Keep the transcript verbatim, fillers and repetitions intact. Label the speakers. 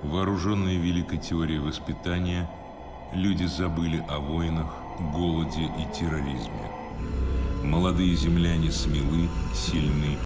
Speaker 1: Вооруженные великой теорией воспитания, люди забыли о войнах, голоде и терроризме. Молодые земляне смелы, сильны